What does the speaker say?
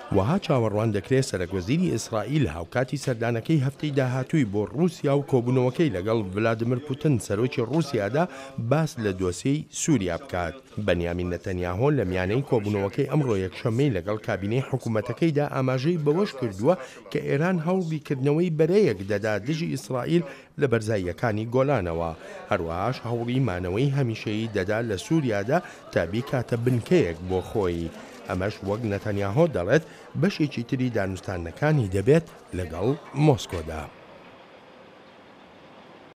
وها چاوەڕوان دەکرێت سەرۆکوەزیری ئیسرائیل هاوکاتی سەردانەکەی هەفتەی داهاتووی بۆ رووسیا و کۆبوونەوەکەی لەگەڵ ڤلادیمیر پوتین سەرۆکی رووسیادا باس لە دۆسیەی سووریا بکات. بەنیامین نەتەنیاهۆ لە میانەی کۆبوونەوەکەی ئەمڕۆ یەکشەممەی لەگەڵ کابینەی حکوومەتەکەیدا ئاماژەی بەوەش کردووە کە ئێران هەوڵبیکردنەوەی بەرەیەک دەدا دژی ئیسرائیل لە بەرزاییەکانی گۆلانەوە. هەروەهاش هەوڵی مانەوەی هەمیشەیی دەدا لە سووریادا تا بیکاتە بنکەیەک بۆ خۆی. ئەمەش وەک نەتەنیاهۆ دەڵێت بەشێکی تری دانوستانەکانی دەبێت لەگەڵ مۆسکۆدا.